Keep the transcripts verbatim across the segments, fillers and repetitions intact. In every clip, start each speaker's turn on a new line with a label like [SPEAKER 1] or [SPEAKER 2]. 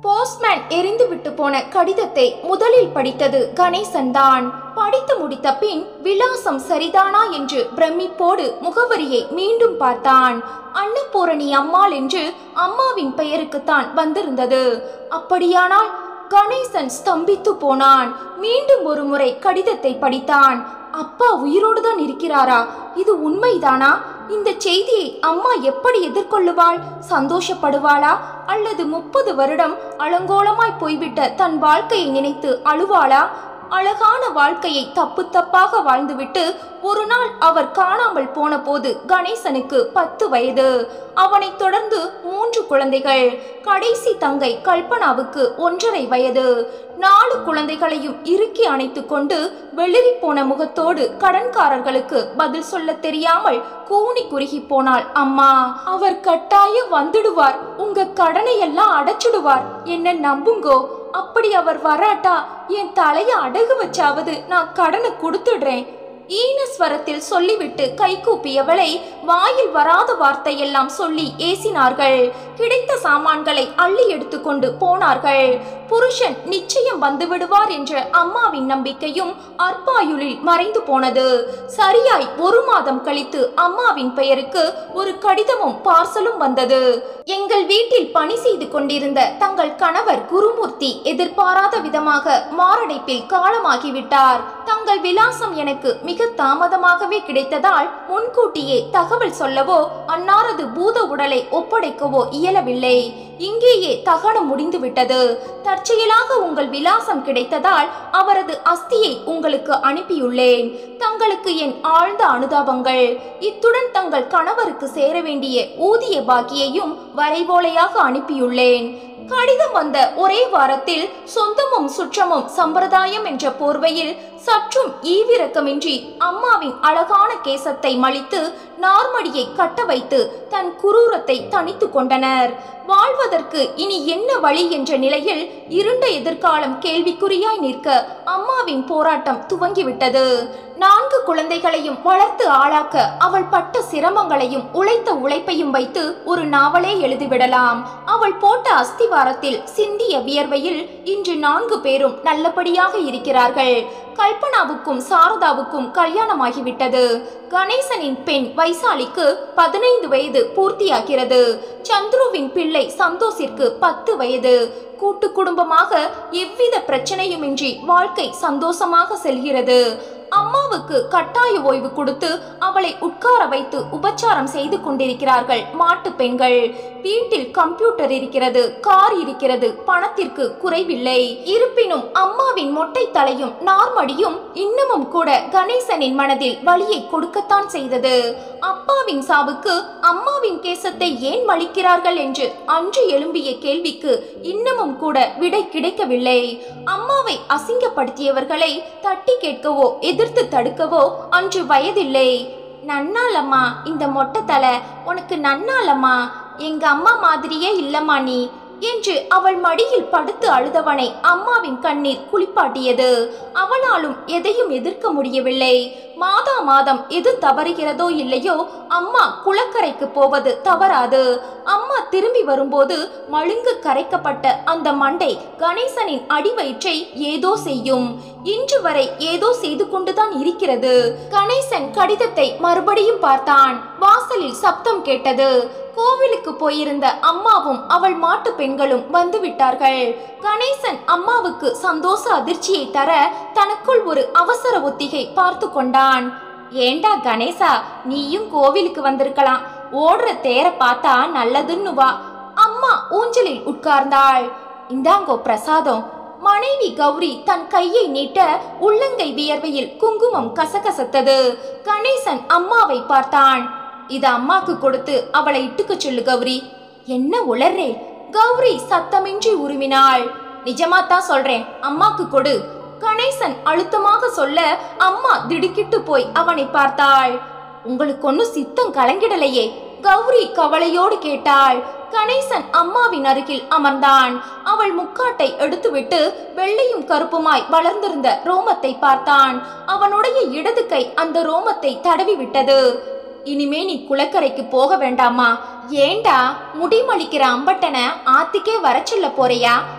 [SPEAKER 1] Postman எரிந்து விட்டு போன கடிதத்தை முதலில் படித்தது கணேசன் தான். படித்து முடித்த பின் விலாசம் சரிதானா என்று பிரமிப்போடு முகவரியை மீண்டும் பார்த்தான். அன்னபூரணி அம்மாள் என்று அம்மாவின் பெயருக்குத்தான் வந்திருந்தது. அப்படியானால் கணேசன் ஸ்தம்பித்து போனான். மீண்டும் ஒரு முறை கடிதத்தை படித்தான். அப்பா உயிரோடு தான் இருக்கிறாரா? இது உண்மைதானா? இந்த செய்தியை அம்மா எப்படி எதிர்கொள்ளுவாள்? சந்தோஷப்படுவாளா? அல்லது முப்பது வருடம் அலங்கோலமாய் போய்விட்ட தன் வாழ்க்கையை நினைத்து அழுவாளா? அழகான வாழ்க்கையை தப்பு தப்பாக வாழ்ந்துவிட்டு ஒரு நாள் அவர் காணாமல் போன போது கணேசனுக்கு பத்து வயது. அவனை தொடர்ந்து மூன்று குழந்தைகள். கடைசி தங்கை கல்பனாவுக்கு ஒன்றரை வயது. நாலு குழந்தைகளையும் இறுக்கி அணைத்து கொண்டு வெளிரி போன முகத்தோடு கடன்காரர்களுக்கு பதில் சொல்ல தெரியாமல் கூனி குறுகி போனாள் அம்மா. அவர் கட்டாயம் வந்துடுவார், உங்க கடனை எல்லாம் அடைச்சிடுவார், என்ன நம்புங்கோ. அப்படி அவர் வராட்டா என் தலைய அடகு வச்சாவது நான் கடனை கொடுத்துடுறேன். ஈனஸ்வரத்தில் சொல்லிவிட்டு கை கூப்பியவளை வாயில் வராத வார்த்தையெல்லாம் சொல்லி ஏசினார்கள். கிடைத்த சாமான்களை அள்ளி எடுத்து கொண்டு போனார்கள். புருஷன் நிச்சயம் வந்து விடுவார் என்ற அம்மாவின் நம்பிக்கையும் அற்பாயுளில் மறைந்து போனது. சரியாய் ஒரு மாதம் கழித்து அம்மாவின் பெயருக்கு ஒரு கடிதமும் பார்சலும் வந்தது. எங்கள் வீட்டில் பணி செய்து கொண்டிருந்த தங்கள் கணவர் குருமூர்த்தி எதிர்பாராத விதமாக மாரடைப்பில் காலமாகிவிட்டார். தங்கள் விலாசம் எனக்கு மிக தாமதமாகவே கிடைத்ததால் முன்கூட்டியே தகவல் சொல்லவோ அன்னாரது பூத உடலை ஒப்படைக்கவோ இயலவில்லை. இங்கேயே தகனம் முடிந்து விட்டது. தற்செயலாக உங்கள் விலாசம் கிடைத்ததால் அவரது அஸ்தியை உங்களுக்கு அனுப்பியுள்ளேன். தங்களுக்கு என் ஆழ்ந்த அனுதாபங்கள். இத்துடன் தங்கள் கணவருக்கு சேர வேண்டிய ஊதிய பாக்கியையும் வரைவோலையாக அனுப்பியுள்ளேன். கடிதம் வந்த ஒரே வாரத்தில் சொந்தமும் சுற்றமும் சம்பிரதாயம் என்ற போர்வையில் சற்றும் ஈவிரக்கமின்றி அம்மாவின் அழகான கேசத்தை மலித்து நார்மடியை கட்ட வைத்து தன் குரூரத்தை தனித்து கொண்டனர். வாழ்வதற்கு இனி என்ன வழி என்ற நிலையில் இருண்ட எதிர்காலம் கேள்விக்குறியாய் நிற்க அம்மாவின் போராட்டம் துவங்கிவிட்டது. நான்கு குழந்தைகளையும் வளர்த்து ஆளாக்க அவள் பட்ட சிரமங்களையும் உழைத்த உழைப்பையும் வைத்து ஒரு நாவலே எழுதிவிடலாம். அவள் போட்ட அஸ்திவாரத்தில் சிந்திய வியர்வையில் இன்று நான்கு பேரும் நல்லபடியாக இருக்கிறார்கள். கல்பனாவுக்கும் சாரதாவுக்கும் கல்யாணமாகிவிட்டது. கணேசனின் பெண் வைசாலிக்கு பதினைந்து வயது பூர்த்தியாகிறது. சந்துருவின் பிள்ளை சந்தோஷிற்கு பத்து வயது. கூட்டு குடும்பமாக எவ்வித பிரச்சனையுமின்றி வாழ்க்கை சந்தோஷமாக செல்கிறது. அம்மாவுக்கு கட்டாய ஓய்வு கொடுத்து அவளை உட்கார வைத்து உபச்சாரம் செய்து கொண்டிருக்கிறார்கள் மாட்டு பெண்கள். வீட்டில் கம்ப்யூட்டர் இருக்கிறது, கார் இருக்கிறது, பணத்திற்கு குறைவில்லை. இருப்பினும் அம்மாவின் மொட்டை தலையும் நார்மடியும் இன்னமும் கூட கணேசனின் மனதில் வலியை கொடுக்கத்தான் செய்தது. அப்பாவின் சாவுக்கு அம்மாவின் கேசத்தை ஏன் மலிக்கிறார்கள் என்று அன்று எழும்பிய கேள்விக்கு இன்னமும் கூட விடை கிடைக்கவில்லை. அம்மாவை அசிங்கப்படுத்தியவர்களை தட்டி கேட்கவோ எதிர்த்து தடுக்கவோ அன்று வயதில்லை. நன்னாலம்மா, இந்த மொட்டை தலை உனக்கு நன்னாலம்மா, எங்க அம்மா மாதிரியே இல்லம்மா நீ என்று அவள் மடியில் படுத்து அழுதவனை அம்மாவின் கண்ணீர் குளிப்பாட்டியது. அவளாலும் எதையும் எதிர்க்க முடியவில்லை. மாதா மாதம் எது தவறுகிறதோ இல்லையோ அம்மா குளக்கரைக்கு போவது தவறாது. அம்மா திரும்பி வரும்போது மழுங்கு கரைக்கப்பட்ட அந்த மண்டை கணேசனின் அடிவயிற்றை ஏதோ செய்யும். இன்று வரை ஏதோ செய்து கொண்டுதான் இருக்கிறது. கணேசன் கடிதத்தை மறுபடியும் பார்த்தான். வாசலில் சப்தம் கேட்டது. கோவிலுக்கு போயிருந்த அம்மாவும் அவள் மாட்டு பெண்களும் வந்து விட்டார்கள். கணேசன் அம்மாவுக்கு சந்தோஷ அதிர்ச்சியை தர தனக்குள் ஒரு அவசர ஒத்திகை பார்த்து கொண்டான். ஏண்டா கணேசா, நீயும் கோவிலுக்கு வந்திருக்கலாம். ஓடுற தேர பார்த்தா நல்லதுன்னு வா. அம்மா ஊஞ்சலில் உட்கார்ந்தாள். இந்தாங்கோ பிரசாதம். மனைவி கௌரி தன் கையை நீட்ட உள்ளங்கை வியர்வையில் குங்குமம் கசகசத்தது. கணேசன் அம்மாவை பார்த்தான். இத அம்மாக்கு கொடுத்து அவளை இட்டுக்க சொல்லு கௌரி. என்ன உளறே? கௌரி சத்தமின்றி உருமினாள். நிஜமா தான் சொல்றேன், அம்மாக்கு கொடு. கணேசன் அழுத்தமாக சொல்ல அம்மா திடுக்கிட்டு போய் அவனை பார்த்தாள். உங்களுக்கு ஒன்னும் சித்தம் கலங்கிடலையே? கௌரி கவலையோடு கேட்டாள். கணேசன் அம்மாவின் அருகில் அமர்ந்தான். அவள் முக்காட்டை எடுத்துவிட்டு வெள்ளையும் கருப்புமாய் வளர்ந்திருந்த ரோமத்தை பார்த்தான். அவனுடைய இடது கை அந்த ரோமத்தை தடவி விட்டது. இனிமே நீ குளக்கரைக்கு போக வேண்டாமா? ஏண்டா முடிமளிக்கிற அம்பட்டனை ஆத்திக்கே வர சொல்ல போறியா?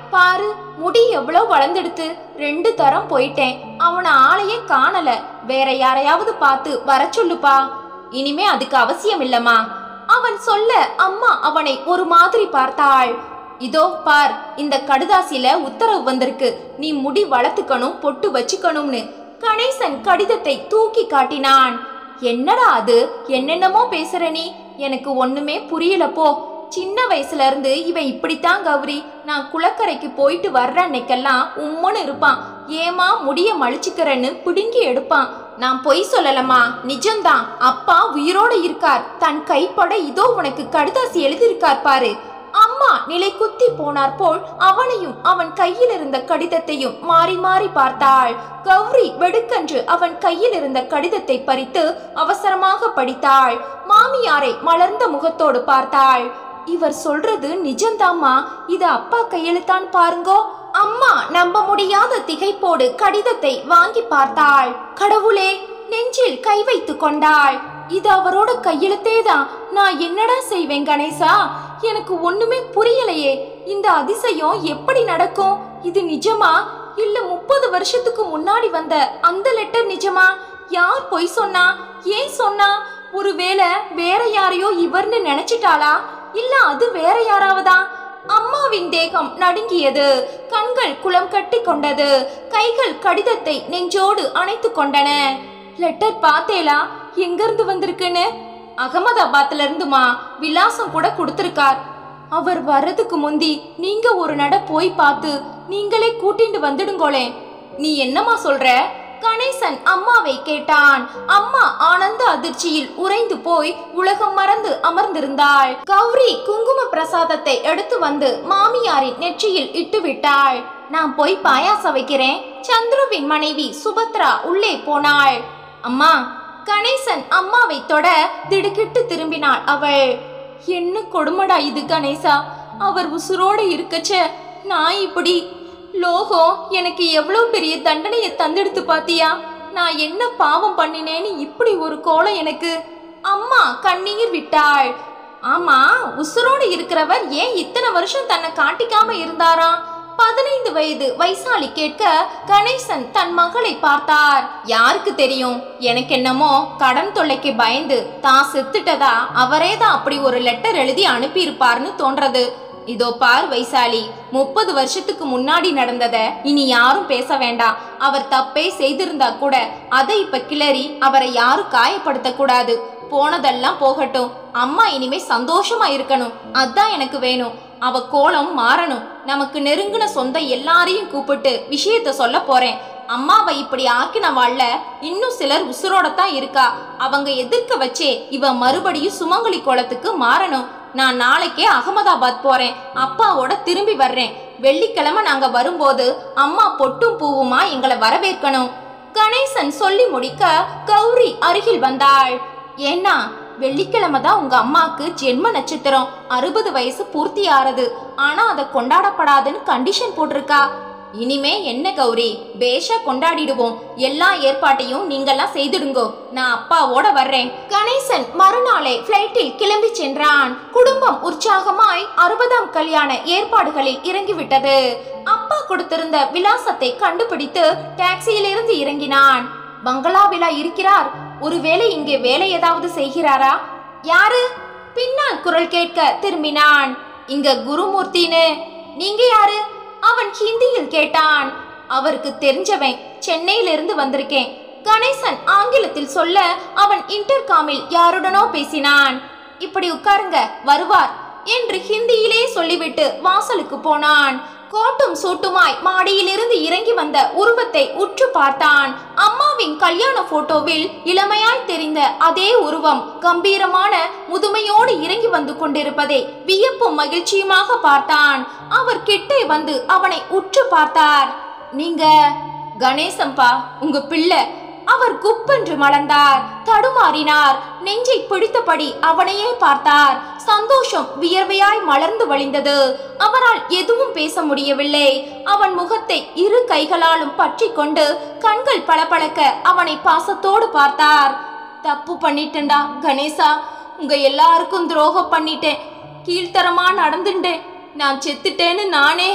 [SPEAKER 1] பாரு, முடி எவ்வளவு வளர்ந்தெடுத்து. ரெண்டு தரம் போயிட்டேன், அவனை ஆளையே காணல. வேற யாரையாவது பார்த்து வர சொல்லுப்பா. இனிமே அதுக்கு அவசியம் இல்லம்மா அவன் சொல்ல அம்மா அவனை ஒரு மாதிரி பார்த்தாள். இதோ பார், இந்த கடுதாசில உத்தரவு வந்திருக்கு, நீ முடி வளர்த்துக்கணும், பொட்டு வச்சுக்கணும்னு. கணேசன் கடிதத்தை தூக்கி காட்டினான். என்னடா அது, என்னென்னமோ பேசுற நீ, எனக்கு ஒண்ணுமே புரியல போ. சின்ன வயசுல இருந்து இவன் இப்படித்தான் கௌரி. நான் குளக்கரைக்கு போயிட்டு வர்ற அன்னைக்கெல்லாம் உம்முன்னு இருப்பான். ஏமா முடிய மழிச்சுக்கிறன்னு பிடுங்கி எடுப்பான். நான் பொய் சொல்லலம்மா, நிஜம்தான். அப்பா உயிரோட இருக்கார். தன் கைப்பட இதோ உனக்கு கடுதாசி எழுதியிருக்கார் பாரு. அம்மா நிலை குத்தி போனார் போல் அவனையும் அவன் கையில் இருந்த கடிதத்தையும் மாறி மாறி பார்த்தாள். கௌரி வெடுக்கென்று அவன் கையில் இருந்த கடிதத்தை பறித்து அவசரமாக படித்தாள். மாமியாரை மலர்ந்த முகத்தோடு பார்த்தாள். இவர் சொல்றது நிஜம்தாம்மா, இது அப்பா கையெழுத்தான் பாருங்கோ. அம்மா நம்ப முடியாத திகைப்போடு கடிதத்தை வாங்கி பார்த்தாள். கடவுளே, நெஞ்சில் கை வைத்து கொண்டாள். இது அவரோட கையெழுத்தேதான். நான் என்னடா செய்வேன் கணேசா? எனக்கு ஒண்ணுமே புரியலையே. இந்த அதிசயம் எப்படி நடக்கும்? இது நிஜமா இல்ல முப்பது வருஷத்துக்கு முன்னாடி வந்த அந்த லெட்டர் நிஜமா? யார் பொய் சொன்னா? ஏன் சொன்னா? ஒருவேளை வேற யாரையோ இவர்னு நினைச்சிட்டாளா? இல்ல அது வேற யாராவதா? அம்மாவின் தேகம் நடுங்கியது. கண்கள் குளம் கட்டி கொண்டது. கைகள் கடிதத்தை நெஞ்சோடு அணைத்து கொண்டன. லெட்டர் பார்த்தேலா? எங்கிருந்து வந்திருக்குன்னு? அகமதாபாத்ல இருந்துமா. விலாசம் கூட கொடுத்திருக்கார். அவர் வர்றதுக்கு முந்தி நீங்க ஒரு நட போய் பார்த்து நீங்களே கூட்டிட்டு வந்துடுங்கோளே. நீ என்னமா சொல்ற? கணேசன் அம்மாவை கேட்டான். அம்மா ஆனந்த அதிர்ச்சியில் உறைந்து போய் உலகம் மறந்து அமர்ந்திருந்தாள். கௌரி குங்கும பிரசாதத்தை எடுத்து வந்து மாமியாரின் நெற்றியில் இட்டு விட்டாள். நான் போய் பாயாசம் வைக்கிறேன். சந்துருவின் மனைவி சுபத்ரா உள்ளே போனாள். அம்மா. கணேசன் அம்மாவை தொட திடுக்கிட்டு திரும்பினாள் அவள். என்ன கொடுமடா இது கணேசா, அவர் உசுரோட இருக்கச்ச நான் இப்படி. லோகம் எனக்கு எவ்வளவு பெரிய தண்டனையை தந்தெடுத்து பாத்தியா? நான் என்ன பாவம் பண்ணினேன்னு இப்படி ஒரு கோலம் எனக்கு. அம்மா கண்ணீர் விட்டாள். ஆமா, உசுரோட இருக்கிறவர் ஏன் இத்தனை வருஷம் தன்னை காட்டிக்காம இருந்தாரா? பதினைந்து வயது வைசாலி கேட்க கணேசன் தன் மகளை பார்த்தார். யாருக்கு தெரியும், எனக்கு என்னமோ கடன் தொல்லைக்கு பயந்து தான் செத்துட்டதா அவரே தான் அப்படி ஒரு லெட்டர் எழுதி அனுப்பி இருப்பார்னு தோன்றது. இதோ பார் வைசாலி, முப்பது வருஷத்துக்கு முன்னாடி நடந்தத இனி யாரும் பேச வேண்டாம். அவர் தப்பே செய்திருந்தா கூட அதை இப்ப கிளறி அவரை யாரும் காயப்படுத்த கூடாது. போனதெல்லாம் போகட்டும். அம்மா இனிமே சந்தோஷமா இருக்கணும், அதான் எனக்கு வேணும். அவ கோலம் மாறணும். நமக்கு நெருங்கின சொந்த எல்லாரையும் கூப்பிட்டு விஷயத்த சொல்ல போறேன். அம்மாவை இப்படி ஆக்கினவாழ்ல இன்னும் சிலர் உசுரோடத்தான் இருக்கா. அவங்க எதிர்க்க வச்சே இவ மறுபடியும் சுமங்கலி கோலத்துக்கு மாறணும். நான் நாளைக்கே அகமதாபாத் போறேன். அப்பாவோட திரும்பி வர்றேன். வெள்ளிக்கிழமை நாங்க வரும்போது அம்மா பொட்டும் பூவுமா எங்களை வரவேற்கணும். கணேசன் சொல்லி முடிக்க கௌரி அருகில் வந்தாள். ஏன்னா வெள்ளிக்கிழமை தான் உங்க அம்மாக்கு ஜென்ம நட்சத்திரம். அறுபது வயசு பூர்த்தி ஆறது. ஆனா அதை கொண்டாடப்படாதுன்னு கண்டிஷன் போட்டிருக்கா. இனிமே என்ன கௌரி, பேஷா கொண்டாடிடுவோம். எல்லா ஏற்பாட்டையும் நீங்கெல்லாம் செய்திடுங்கோ. நான் அப்பாவோட வர்றேன். கணேசன் மறுநாளே பிளைட்டில் கிளம்பி சென்றான். குடும்பம் உற்சாகமாய் அறுபதாம் கல்யாண ஏற்பாடுகளில் இறங்கிவிட்டது. அப்பா கொடுத்திருந்த விலாசத்தை கண்டுபிடித்து டாக்ஸியிலிருந்து இறங்கினான். பங்களாவிலா இருக்கிறார்? ஒருவேளை இங்கே வேலை ஏதாவது செய்கிறாரா? யாரு? பின்னால் குரல் கேட்க திரும்பினான். இங்க குருமூர்த்தின்னு. நீங்க யாரு? அவன் ஹிந்தியில் கேட்டான். அவருக்கு தெரிஞ்சவன், சென்னையிலிருந்து வந்திருக்கேன். கணேசன் ஆங்கிலத்தில் சொல்ல அவன் இன்டர்காமில் யாருடனோ பேசினான். இப்படி உட்காருங்க, வருவார் என்று ஹிந்தியிலே சொல்லிவிட்டு வாசலுக்கு போனான். கோட்டும் சூட்டுமாய் மாடியிலிருந்து இறங்கி வந்த உருவத்தை உற்று பார்த்தான். அம்மாவின் கல்யாண போட்டோவில் இளமையாய் தெரிந்த அதே உருவம் கம்பீரமான முதுமையோடு இறங்கி வந்து கொண்டிருப்பதை வியப்பும் மகிழ்ச்சியுமாக பார்த்தான். அவர் கிட்டே வந்து அவனை உற்று பார்த்தார். நீங்க கணேசம்பா, உங்க பிள்ளை. அவர் குப்பென்று மலர்ந்தார். தடுமாறினார். நெஞ்சை பிடித்தபடி அவனையே பார்த்தார். சந்தோஷம் வியர்வையாய் மலர்ந்து வழிந்தது. அவரால் எதுவும் பேச முடியவில்லை. அவன் முகத்தை இரு கைகளாலும் பற்றி கொண்டு கண்கள் பளபளக்க அவனை பாசத்தோடு பார்த்தார். தப்பு பண்ணிட்டேன்டா கணேசா, உங்க எல்லாருக்கும் துரோகம் பண்ணிட்டேன். கீழ்த்தரமா நடந்துட்டேன். நான் செத்துட்டேன்னு நானே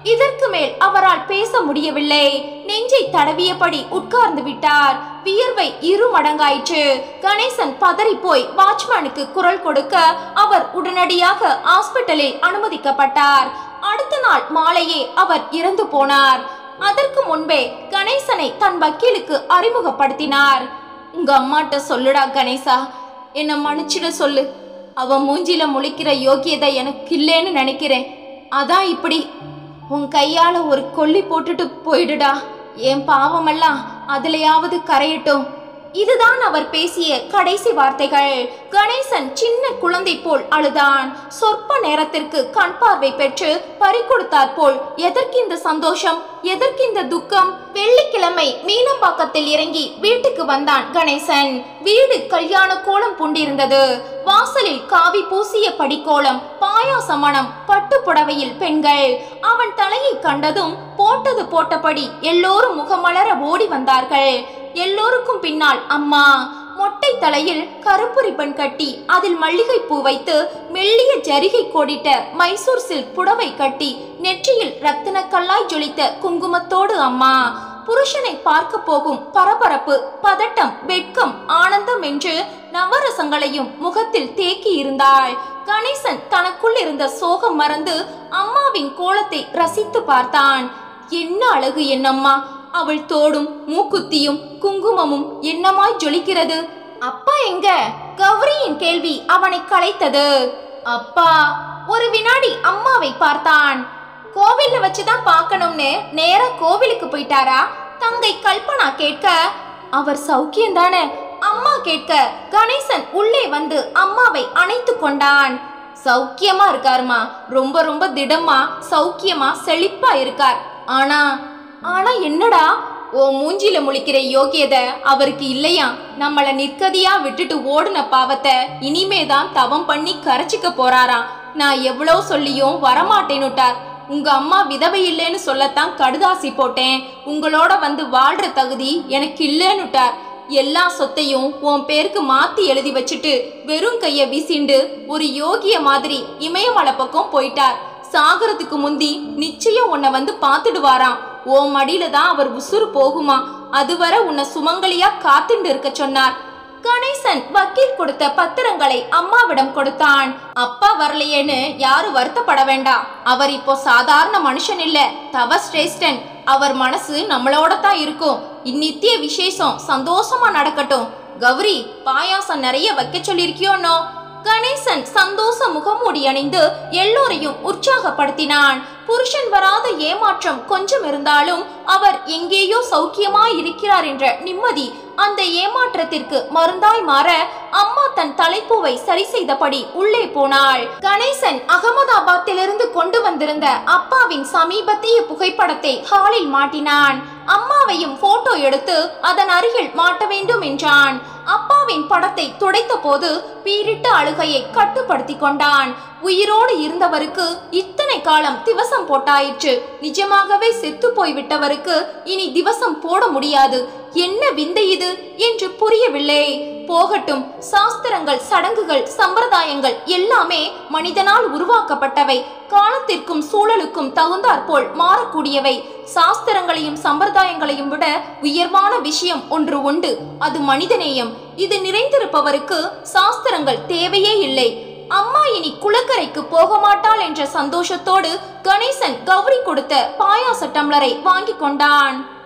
[SPEAKER 1] இதற்கு மேல் அவரால் பேச முடியவில்லை. நெஞ்சை தடவியபடி உட்கார்ந்து விட்டார். வியர்வை இரு மடங்காயிற்று. கணேசன் பதறி போய் வாட்ச்மேனுக்கு குரல் கொடுக்க அவர் உடனடியாக ஹாஸ்பிட்டலில் அனுமதிக்கப்பட்டார். அடுத்த நாள் மாலையே அவர் இறந்து போனார். அதற்கு முன்பே கணேசனை தன் வக்கீலுக்கு அறிமுகப்படுத்தினார். உங்க அம்மாட்ட சொல்லுடா கணேசா, என்ன மன்னிச்சிட சொல்லு. அவ மூஞ்சில முழிக்கிற யோகியதை எனக்கு இல்லைன்னு நினைக்கிறேன். அதான் இப்படி உன் கையால ஒரு கொல்லி போட்டுட்டு போயிடுடா. என் பாவமெல்லாம் அதுலயாவது கரையட்டும். இதுதான் அவர் பேசிய கடைசி வார்த்தைகள். கணேசன் சின்ன குழந்தை போல் அழுதான். சொற்ப நேரத்திற்கு கண் பார்வை பெற்று பறிகொடுத்தார் போல். எதற்கு இந்த சந்தோஷம், எதற்கு இந்த துக்கம்? வெள்ளிக்கிழமை மீனம்பாக்கத்தில் இறங்கி வீட்டுக்கு வந்தான் கணேசன். வீடு கல்யாண கோலம் பூண்டிருந்தது. வாசலில் காவி பூசிய படிக்கோலம், பாயாச மணம், பட்டு புடவையில் பெண்கள். அவன் தலையை கண்டதும் போட்டது போட்டபடி எல்லோரும் முகமலர ஓடி வந்தார்கள். எல்லோருக்கும் பின்னால் அம்மா. மொட்டை தலையில் கருப்பு ரிப்பன் கட்டி அதில் மல்லிகை பூ வைத்து மெல்லிய ஜரிகை கோடிட்ட மைசூர் சில்க் புடவை கட்டி நெற்றியில் ரத்தின கல்லாய் ஜொலித்த குங்குமத்தோடு அம்மா. புருஷனை பார்க்க போகும் பரபரப்பு, பதட்டம், வெட்கம், ஆனந்தம் என்று நவரசங்களையும் முகத்தில் தேக்கி இருந்தாள். கணேசன் தனக்குள் இருந்த சோகம் மறந்து அம்மாவின் கோலத்தை ரசித்து பார்த்தான். என்ன அழகு என்னம்மா! அவள் தோடும் மூக்குத்தியும் குங்குமமும் என்னமாய் ஜொலிக்கிறது. அப்பா எங்க? கௌரியின் கேள்வி அவனை கலைத்தது. அப்பா! ஒரு வினாடி அம்மாவை பார்த்தான். கோவில்ல வச்சுதான் பார்க்கணும்னு நேரா கோவிலுக்கு போயிட்டாரா? தங்கை கல்பனா கேட்க, அவர் சௌக்கியம்தானே அம்மா கேட்க, கணேசன் உள்ளே வந்து அம்மாவை அணைத்து கொண்டான். சௌக்கியமா இருக்காருமா, ரொம்ப ரொம்ப திடமா சௌக்கியமா செழிப்பா இருக்கார். ஆனா ஆனா என்னடா? ஓ மூஞ்சில முழிக்கிற யோகியத அவருக்கு இல்லையா? நம்மள நிற்கதியா விட்டுட்டு ஓடுன பாவத்தை இனிமேதான் தவம் பண்ணி கரைச்சிக்க போறாராம். நான் எவ்வளோ சொல்லியும் வரமாட்டேன்னுட்டார். உங்க அம்மா விதவை இல்லைன்னு சொல்லத்தான் கடுதாசி போட்டேன். உங்களோட வந்து வாழ்ற தகுதி எனக்கு இல்லைன்னுட்டார். எல்லா சொத்தையும் உன் பேருக்கு மாத்தி எழுதி வச்சுட்டு வெறும் கைய வீசிண்டு ஒரு யோகிய மாதிரி இமயமலை பக்கம் போயிட்டார். சாகரத்துக்கு முந்தி நிச்சயம் உன்னை வந்து பார்த்துடுவாராம். ஓ மடியில தான் அவர் உசுறு போகுமா. அதுவரை உன்னை சுமங்கலியா காத்துண்டு இருக்க சொன்னார். கணேசன் வக்கீல் கொடுத்த பத்திரங்களை அம்மாவிடம் கொடுத்தான். அப்பா வரலையேன்னு யாரு வருத்தப்பட வேண்டாம். அவர் இப்போ சாதாரண மனுஷன் இல்ல, தவ சிரேஷ்டன். அவர் மனசு நம்மளோட தான் இருக்கும். இந்நித்திய விசேஷம் சந்தோஷமா நடக்கட்டும். கௌரி, பாயாசம் நிறைய வைக்க சொல்லிருக்கியோன்னோ? கணேசன் சந்தோஷ முகமூடி அணிந்து எல்லோரையும் உற்சாகப்படுத்தினான். புருஷன் வராத ஏமாற்றம் கொஞ்சம் இருந்தாலும் அவர் எங்கேயோ சௌக்கியமாய் இருக்கிறார் என்ற நிம்மதி அந்த ஏமாற்றத்திற்கு மருந்தாய் மாற அம்மா தன் தலைப்பூவை சரி செய்தபடி உள்ளே போனாள். கணேசன் அகமதாபாத்திலிருந்து கொண்டு வந்திருந்த அப்பாவின் சமீபத்திய புகைப்படத்தை ஹாலில் மாட்டினான். அம்மாவையும் போட்டோ எடுத்து அதன் அருகில் மாட்ட வேண்டும் என்றான். அப்பாவின் படத்தை துடைத்த போது பீரிட்ட அழுகையை கட்டுப்படுத்தி கொண்டான். உயிரோடு இருந்தவருக்கு இத்தனை காலம் திவசம் போட்டாயிற்று. நிஜமாகவே செத்து போய்விட்டவருக்கு இனி திவசம் போட முடியாது. என்ன விந்தை இது என்று புரியவில்லை. போகட்டும், சாஸ்திரங்கள், சடங்குகள், சம்பிரதாயங்கள் எல்லாமே மனிதனால் உருவாக்கப்பட்டவை. காலத்திற்கும் சூழலுக்கும் தகுந்தாற்போல் மாறக்கூடியவை. சாஸ்திரங்களையும் சம்பிரதாயங்களையும் விட உயர்வான விஷயம் ஒன்று உண்டு, அது மனிதநேயம். இது நிறைந்திருப்பவருக்கு சாஸ்திரங்கள் தேவையே இல்லை. அம்மா இனி குளக்கரைக்கு போக மாட்டாள் என்ற சந்தோஷத்தோடு கணேசன் கௌரி கொடுத்த பாயாச டம்ளரை வாங்கி கொண்டான்.